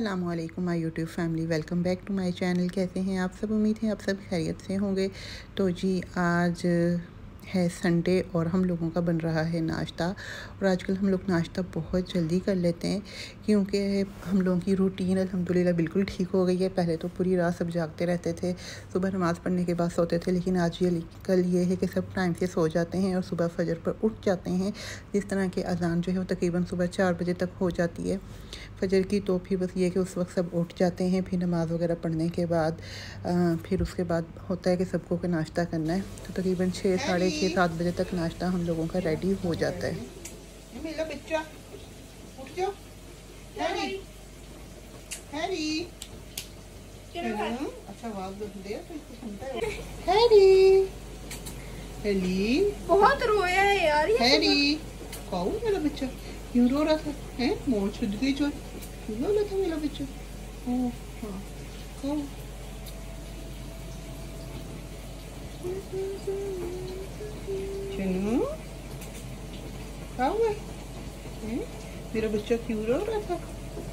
अस्सलामुअलैकुम my YouTube family, welcome back to my channel. कैसे हैं आप सब? उम्मीद है आप सब खैरियत से होंगे। तो जी आज है संडे और हम लोगों का बन रहा है नाश्ता। और आजकल हम लोग नाश्ता बहुत जल्दी कर लेते हैं क्योंकि हम लोगों की रूटीन अल्हम्दुलिल्लाह बिल्कुल ठीक हो गई है। पहले तो पूरी रात सब जागते रहते थे, सुबह नमाज़ पढ़ने के बाद सोते थे, लेकिन आज कल ये है कि सब टाइम से सो जाते हैं और सुबह फजर पर उठ जाते हैं। जिस तरह के अज़ान जो है वो तकरीबन सुबह 4 बजे तक हो जाती है फजर की। तो फिर बस ये कि उस वक्त सब उठ जाते हैं। फिर नमाज़ वगैरह पढ़ने के बाद फिर उसके बाद होता है कि सबको का नाश्ता करना है। तो तकरीबन 6 साढ़े 6 7 बजे तक नाश्ता हम लोगों का रेडी हो जाता है। मेरा बच्चा उठ जाओ, हैरी हैरी, अच्छा आवाज़ दे तो इसको सुनता है। हैरी हैरी बहुत रोया है यार ये। हैरी कौन मेरा बच्चा क्यों रो रहा था? है मोर छुद गई जो क्यों रो रहा था मेरा बच्चा? हाँ कौन? चनू क्या हुआ? मेरा बच्चा क्यों रो रहा था?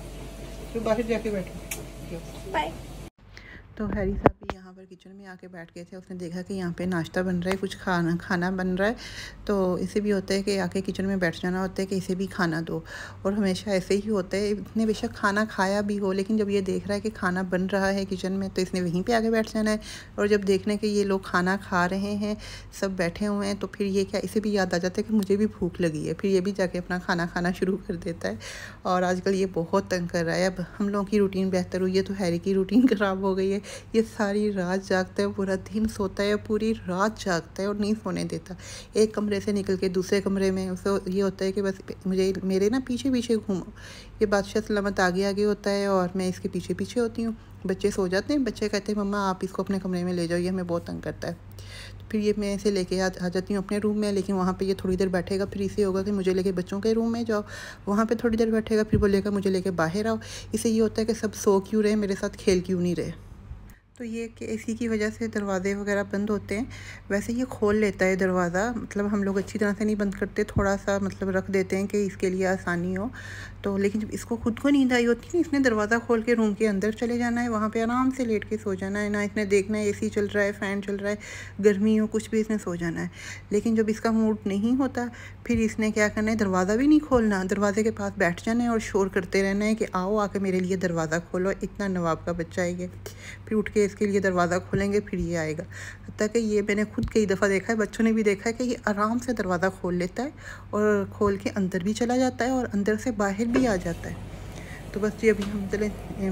तो बाहर जाके बैठो। बाय। तो हैरी साहब भी यहाँ पर किचन में आके बैठ गए थे। उसने देखा कि यहाँ पे नाश्ता बन रहा है, कुछ खाना बन रहा है। तो इसे भी होता है कि आके किचन में बैठ जाना होता है कि इसे भी खाना दो। और हमेशा ऐसे ही होता है, इसने बेशक खाना खाया भी हो, लेकिन जब ये देख रहा है कि खाना बन रहा है किचन में तो इसने वहीं पे आके बैठ जाना है। और जब देखने के ये लोग खाना खा रहे हैं, सब बैठे हुए हैं, तो फिर ये क्या इसे भी याद आ जाता है कि मुझे भी भूख लगी है। फिर ये भी जाके अपना खाना खाना शुरू कर देता है। और आजकल ये बहुत तंग कर रहा है। अब हम लोगों की रूटीन बेहतर हुई है तो हैरी की रूटीन ख़राब हो गई है। ये सारी रात जागता है, पूरा दिन सोता है, पूरी रात जागता है और नहीं सोने देता। एक कमरे से निकल के दूसरे कमरे में उसे ये होता है कि बस मुझे मेरे ना पीछे पीछे घूमो। ये बादशाह सलामत आगे आगे होता है और मैं इसके पीछे पीछे होती हूँ। बच्चे सो जाते हैं, बच्चे कहते हैं मम्मा आप इसको अपने कमरे में ले जाओ, ये हमें बहुत तंग करता है। तो फिर ये मैं इसे लेके आ जाती हूँ अपने रूम में, लेकिन वहाँ पे ये थोड़ी देर बैठेगा। फिर इसे होगा कि मुझे लेके बच्चों के रूम में जाओ, वहाँ पे थोड़ी देर बैठेगा, फिर बोलेगा मुझे लेके बाहर आओ। इसे ये होता है कि सब सो क्यों रहे, मेरे साथ खेल क्यों नहीं रहे। तो ये कि इसी की वजह से दरवाज़े वगैरह बंद होते हैं। वैसे ये खोल लेता है दरवाज़ा, मतलब हम लोग अच्छी तरह से नहीं बंद करते, थोड़ा सा मतलब रख देते हैं कि इसके लिए आसानी हो। तो लेकिन जब इसको खुद को नींद आई होती है, इसने दरवाज़ा खोल के रूम के अंदर चले जाना है, वहाँ पे आराम से लेट के सो जाना है। ना इसने देखना है एसी चल रहा है, फ़ैन चल रहा है, गर्मी हो कुछ भी, इसने सो जाना है। लेकिन जब इसका मूड नहीं होता फिर इसने क्या करना है, दरवाज़ा भी नहीं खोलना, दरवाजे के पास बैठ जाना है और शोर करते रहना है कि आओ आके मेरे लिए दरवाज़ा खोलो। इतना नवाब का बच्चा है ये। फिर उठ के इसके लिए दरवाज़ा खोलेंगे फिर ये आएगा। हत्ता कि ये मैंने खुद कई दफ़ा देखा है, बच्चों ने भी देखा है कि ये आराम से दरवाज़ा खोल लेता है और खोल के अंदर भी चला जाता है और अंदर से बाहर भी आ जाता है। तो बस ये अभी हम चले,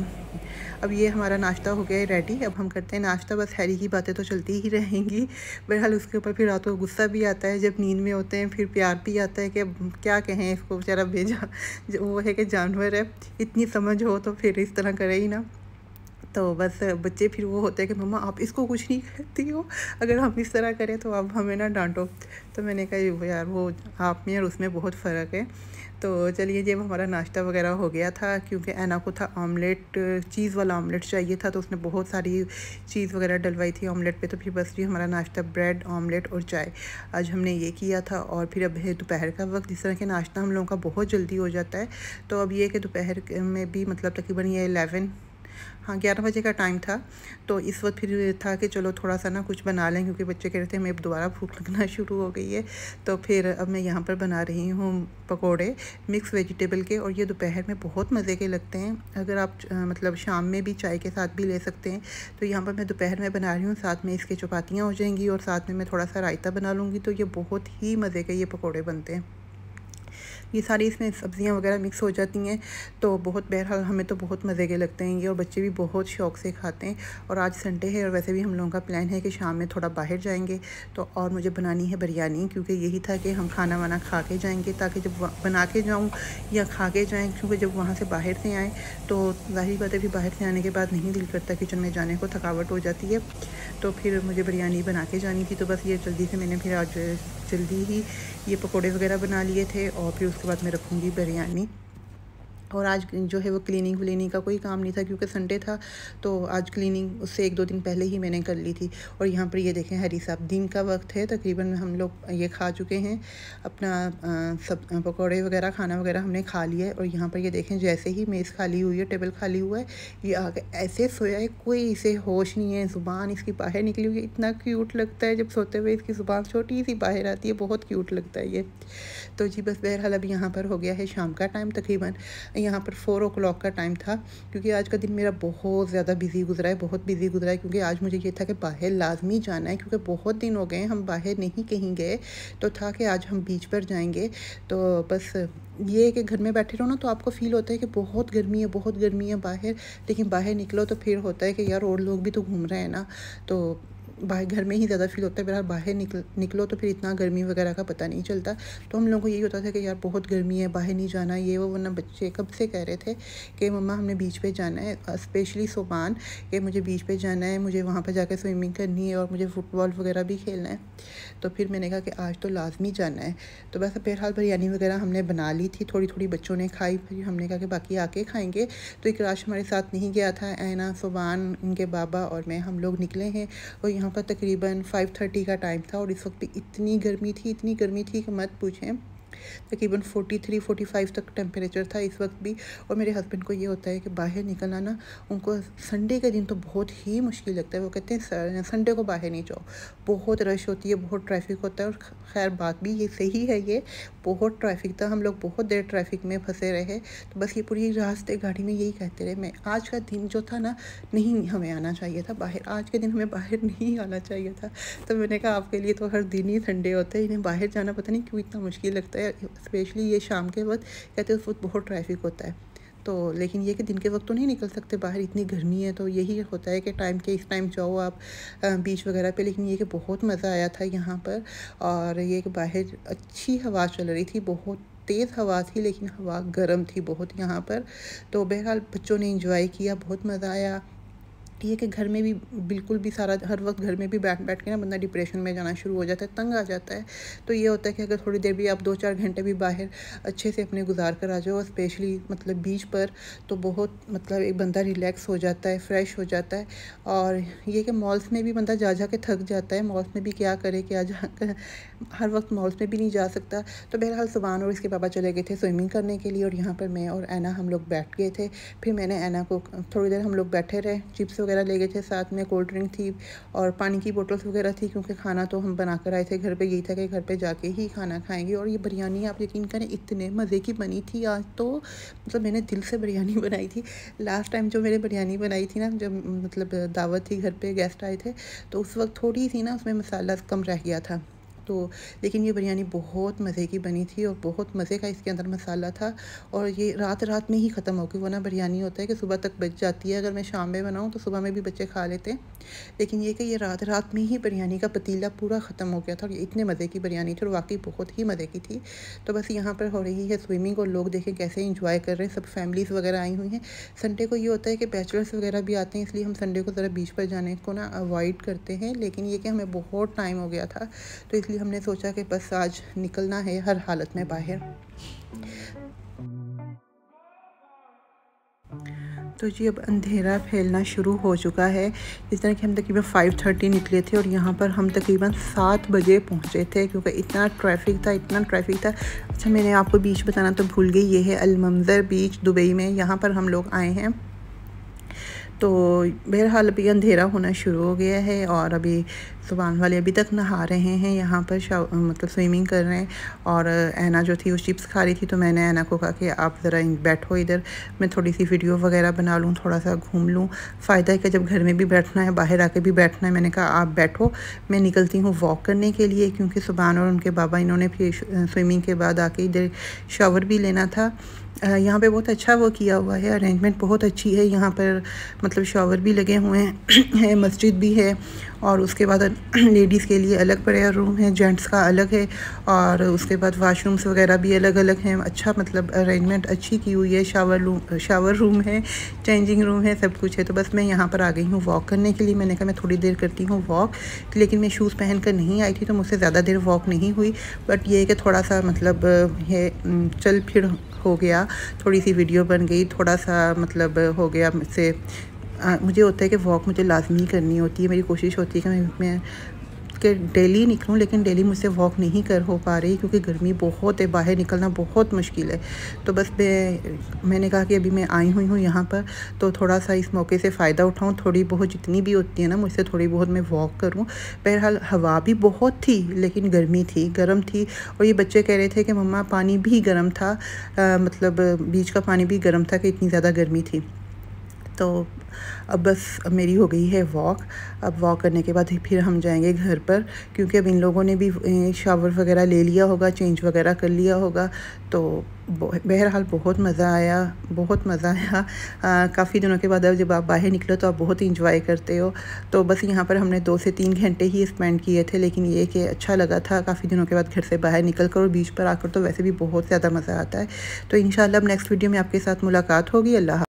अब ये हमारा नाश्ता हो गया है रेडी। अब हम करते हैं नाश्ता। बस हैरी की बातें तो चलती ही रहेंगी। बहरहाल उसके ऊपर फिर रात को गुस्सा भी आता है जब नींद में होते हैं, फिर प्यार भी आता है कि अब क्या कहें इसको, बेचारा भेजा वो है कि जानवर है, इतनी समझ हो तो फिर इस तरह करे ही ना। तो बस बच्चे फिर वो होते हैं कि मम्मा आप इसको कुछ नहीं कहती हो, अगर हम इस तरह करें तो आप हमें ना डांटो। तो मैंने कहा यार वो आप में और उसमें बहुत फ़र्क है। तो चलिए जब हमारा नाश्ता वगैरह हो गया था, क्योंकि ऐना को था ऑमलेट, चीज़ वाला ऑमलेट चाहिए था, तो उसने बहुत सारी चीज़ वगैरह डलवाई थी ऑमलेट पे। तो फिर बस ये हमारा नाश्ता ब्रेड ऑमलेट और चाय आज हमने ये किया था। और फिर अब है दोपहर का वक्त। जिस तरह के नाश्ता हम लोगों का बहुत जल्दी हो जाता है, तो अब ये कि दोपहर में भी मतलब तकरीबन ये 11 बजे का टाइम था। तो इस वक्त फिर था कि चलो थोड़ा सा ना कुछ बना लें, क्योंकि बच्चे कह रहे थे हमें दोबारा भूख लगना शुरू हो गई है। तो फिर अब मैं यहाँ पर बना रही हूँ पकोड़े मिक्स वेजिटेबल के, और ये दोपहर में बहुत मज़े के लगते हैं। अगर आप मतलब शाम में भी चाय के साथ भी ले सकते हैं। तो यहाँ पर मैं दोपहर में बना रही हूँ, साथ में इसके चपातियाँ हो जाएंगी और साथ में मैं थोड़ा सा रायता बना लूँगी। तो ये बहुत ही मज़े के ये पकौड़े बनते हैं। ये सारी इसमें सब्ज़ियाँ वगैरह मिक्स हो जाती हैं, तो बहुत बहरहाल हमें तो बहुत मज़े के लगते हैं ये, और बच्चे भी बहुत शौक़ से खाते हैं। और आज संडे है और वैसे भी हम लोगों का प्लान है कि शाम में थोड़ा बाहर जाएंगे। तो और मुझे बनानी है बिरयानी, क्योंकि यही था कि हम खाना वाना खा के जाएंगे, ताकि जब बना के जाऊँ या खा के जाएँ, क्योंकि जब वहाँ से बाहर से आएँ तो ज़ाहिर बात है फिर बाहर से आने के बाद नहीं दिल करता किचन में जाने को, थकावट हो जाती है। तो फिर मुझे बिरयानी बना के जानी थी। तो बस ये जल्दी से मैंने फिर आज जल्दी ही ये पकोड़े वगैरह बना लिए थे और फिर उसके बाद मैं रखूँगी बिरयानी। और आज जो है वो क्लीनिंग व्लीनिंग का कोई काम नहीं था क्योंकि संडे था, तो आज क्लीनिंग उससे 1-2 दिन पहले ही मैंने कर ली थी। और यहाँ पर ये देखें हरी साहब, दिन का वक्त है, तकरीबन हम लोग ये खा चुके हैं अपना सब पकौड़े वगैरह, खाना वगैरह हमने खा लिया है। और यहाँ पर ये देखें जैसे ही मेज़ खाली हुई है, टेबल खाली हुआ है, ये आके ऐसे सोया है, कोई इसे होश नहीं है, ज़ुबान इसकी बाहर निकली हुई है। इतना क्यूट लगता है जब सोते हुए इसकी ज़ुबान छोटी सी बाहर आती है, बहुत क्यूट लगता है ये। तो जी बस बहरहाल अभी यहाँ पर हो गया है शाम का टाइम, तकरीबन यहाँ पर 4 o'clock का टाइम था, क्योंकि आज का दिन मेरा बहुत ज़्यादा बिज़ी गुजरा है, बहुत बिज़ी गुजरा है, क्योंकि आज मुझे ये था कि बाहर लाजमी जाना है, क्योंकि बहुत दिन हो गए हम बाहर नहीं कहीं गए, तो था कि आज हम बीच पर जाएंगे। तो बस ये कि घर में बैठे रहो ना तो आपको फ़ील होता है कि बहुत गर्मी है, बहुत गर्मी है बाहर, लेकिन बाहर निकलो तो फिर होता है कि यार और लोग भी तो घूम रहे हैं ना, तो बाहर घर में ही ज़्यादा फील होता है। बहरहाल बाहर निकलो तो फिर इतना गर्मी वगैरह का पता नहीं चलता। तो हम लोगों को यही होता था कि यार बहुत गर्मी है, बाहर नहीं जाना, ये वो, वरना बच्चे कब से कह रहे थे कि मम्मा हमने बीच पे जाना है, स्पेशली सुबान, कि मुझे बीच पे जाना है, मुझे वहाँ पर जाकर स्विमिंग करनी है और मुझे फुटबॉल वगैरह भी खेलना है। तो फिर मैंने कहा कि आज तो लाजमी जाना है। तो बस बहरहाल बिरयानी वगैरह हमने बना ली थी, थोड़ी थोड़ी बच्चों ने खाई, फिर हमने कहा कि बाकी आके खाएँगे। तो इकराश हमारे साथ नहीं गया था, ऐना, सुबान, इनके बाबा और मैं, हम लोग निकले हैं। और यहाँ पर तकरीबन 5:30 का टाइम था और इस वक्त भी इतनी गर्मी थी कि मत पूछें। तकरीबन 43-45 तक टेम्परेचर था इस वक्त भी। और मेरे हस्बैंड को ये होता है कि बाहर निकलना ना उनको संडे के दिन तो बहुत ही मुश्किल लगता है। वो कहते हैं संडे को बाहर नहीं जाओ, बहुत रश होती है, बहुत ट्रैफिक होता है। और खैर बात भी ये सही है, ये बहुत ट्रैफिक था, हम लोग बहुत देर ट्रैफिक में फंसे रहे। तो बस ये पूरी रास्ते गाड़ी में यही कहते रहे, मैं आज का दिन जो था ना, नहीं हमें आना चाहिए था बाहर, आज के दिन हमें बाहर नहीं आना चाहिए था। तो मैंने कहा आपके लिए तो हर दिन ही संडे होता है, इन्हें बाहर जाना पता नहीं क्यों इतना मुश्किल लगता है, स्पेशली ये शाम के वक्त, कहते हैं उस वक्त बहुत ट्रैफिक होता है। तो लेकिन ये कि दिन के वक्त तो नहीं निकल सकते बाहर, इतनी गर्मी है। तो यही होता है कि टाइम के इस टाइम जाओ आप बीच वगैरह पे। लेकिन ये कि बहुत मज़ा आया था यहाँ पर, और ये कि बाहर अच्छी हवा चल रही थी, बहुत तेज़ हवा थी, लेकिन हवा गर्म थी बहुत यहाँ पर। तो बहरहाल बच्चों ने इंजॉय किया, बहुत मज़ा आया। ये कि घर में भी बिल्कुल भी सारा हर वक्त घर में भी बैठ के ना बंदा डिप्रेशन में जाना शुरू हो जाता है, तंग आ जाता है। तो ये होता है कि अगर थोड़ी देर भी आप 2-4 घंटे भी बाहर अच्छे से अपने गुजार कर आ जाओ, स्पेशली मतलब बीच पर, तो बहुत मतलब एक बंदा रिलैक्स हो जाता है, फ़्रेश हो जाता है। और ये कि मॉल्स में भी बंदा जा के थक जाता है, मॉल्स में भी क्या करे, क्या जा हर वक्त मॉल्स में भी नहीं जा सकता। तो बहरहाल सुबान और इसके पापा चले गए थे स्विमिंग करने के लिए, और यहाँ पर मैं और ऐना हम लोग बैठ गए थे। फिर मैंने ऐना को थोड़ी देर हम लोग बैठे रहे, चिप्स वगैरह ले गए थे साथ में, कोल्ड ड्रिंक थी और पानी की बोतल्स वगैरह थी, क्योंकि खाना तो हम बना कर आए थे घर पे, यही था कि घर पे जाके ही खाना खाएंगे। और ये बिरयानी आप यकीन करें इतने मज़े की बनी थी आज तो, मतलब मैंने दिल से बिरयानी बनाई थी। लास्ट टाइम जो मैंने बिरयानी बनाई थी ना, जब मतलब दावत थी, घर पे गेस्ट आए थे, तो उस वक्त थोड़ी सी ना उसमें मसाला कम रह गया था। तो लेकिन ये बिरयानी बहुत मज़े की बनी थी और बहुत मज़े का इसके अंदर मसाला था। और ये रात में ही ख़त्म हो गई, वो ना बिरयानी होता है कि सुबह तक बच जाती है, अगर मैं शाम में बनाऊँ तो सुबह में भी बच्चे खा लेते हैं। लेकिन ये कि ये रात में ही बिरयानी का पतीला पूरा ख़त्म हो गया था, और ये इतने मज़े की बिरयानी थी और वाकई बहुत ही मज़े की थी। तो बस यहाँ पर हो रही है स्विमिंग, और लोग देखें कैसे इंजॉय कर रहे हैं, सब फैमिलीज़ वगैरह आई हुई हैं। संडे को ये होता है कि बैचलर्स वगैरह भी आते हैं, इसलिए हम संडे को ज़रा बीच पर जाने को ना अवॉइड करते हैं। लेकिन ये कि हमें बहुत टाइम हो गया था, तो इसलिए हमने सोचा कि बस आज निकलना है हर हालत में बाहर। तो जी अब अंधेरा फैलना शुरू हो चुका है। इस तरह कि हम तकरीबन 5:30 निकले थे और यहाँ पर हम तकरीबन 7 बजे पहुँचे थे, क्योंकि इतना ट्रैफिक था। अच्छा, मैंने आपको बीच बताना तो भूल गई, ये है अल-मंज़र बीच दुबई में, यहाँ पर हम लोग आए हैं। तो बहरहाल अभी अंधेरा होना शुरू हो गया है, और अभी सुबान वाले अभी तक नहा रहे हैं, यहाँ पर मतलब स्विमिंग कर रहे हैं। और ऐना जो थी वो चिप्स खा रही थी, तो मैंने ऐना को कहा कि आप ज़रा बैठो इधर, मैं थोड़ी सी वीडियो वगैरह बना लूँ, थोड़ा सा घूम लूँ। फ़ायदा है कि जब घर में भी बैठना है, बाहर आके भी बैठना है। मैंने कहा आप बैठो, मैं निकलती हूँ वॉक करने के लिए, क्योंकि सुबान और उनके बाबा इन्होंने फिर स्विमिंग के बाद आके इधर शावर भी लेना था। यहाँ पे बहुत अच्छा वो किया हुआ है, अरेंजमेंट बहुत अच्छी है यहाँ पर, मतलब शावर भी लगे हुए हैं, मस्जिद भी है, और उसके बाद लेडीज़ के लिए अलग प्रेयर रूम है, जेंट्स का अलग है, और उसके बाद वाशरूम्स वगैरह भी अलग अलग हैं। अच्छा मतलब अरेंजमेंट अच्छी की हुई है, शावर रूम है, चेंजिंग रूम है, सब कुछ है। तो बस मैं यहाँ पर आ गई हूँ वॉक करने के लिए। मैंने कहा मैं थोड़ी देर करती हूँ वॉक, लेकिन मैं शूज़ पहन कर नहीं आई थी, तो मुझसे ज़्यादा देर वॉक नहीं हुई, बट ये है कि थोड़ा सा मतलब है चल फिर हो गया, थोड़ी सी वीडियो बन गई, थोड़ा सा मतलब हो गया मुझसे। मुझे होता है कि वॉक मुझे लाजमी करनी होती है, मेरी कोशिश होती है कि मैं कि डेली निकलूं, लेकिन डेली मुझसे वॉक नहीं कर हो पा रही क्योंकि गर्मी बहुत है, बाहर निकलना बहुत मुश्किल है। तो बस मैंने कहा कि अभी मैं आई हुई हूँ यहाँ पर, तो थोड़ा सा इस मौके से फ़ायदा उठाऊँ, थोड़ी बहुत जितनी भी होती है ना मुझसे थोड़ी बहुत मैं वॉक करूँ। बहरहाल हवा भी बहुत थी लेकिन गर्मी थी, गर्म थी। और ये बच्चे कह रहे थे कि मम्मा पानी भी गर्म था, मतलब बीच का पानी भी गर्म था कि इतनी ज़्यादा गर्मी थी। तो अब बस मेरी हो गई है वॉक। अब वॉक करने के बाद फिर हम जाएंगे घर पर, क्योंकि अब इन लोगों ने भी शावर वगैरह ले लिया होगा, चेंज वगैरह कर लिया होगा। तो बहरहाल बहुत मज़ा आया, बहुत मज़ा आया। काफ़ी दिनों के बाद अब जब आप बाहर निकलो तो आप बहुत इंजॉय करते हो। तो बस यहाँ पर हमने 2 से 3 घंटे ही स्पेंड किए थे, लेकिन ये कि अच्छा लगा था काफ़ी दिनों के बाद घर से बाहर निकल कर। और बीच पर आकर तो वैसे भी बहुत ज़्यादा मज़ा आता है। तो इंशाल्लाह अब नेक्स्ट वीडियो में आपके साथ मुलाकात होगी। अल्लाह।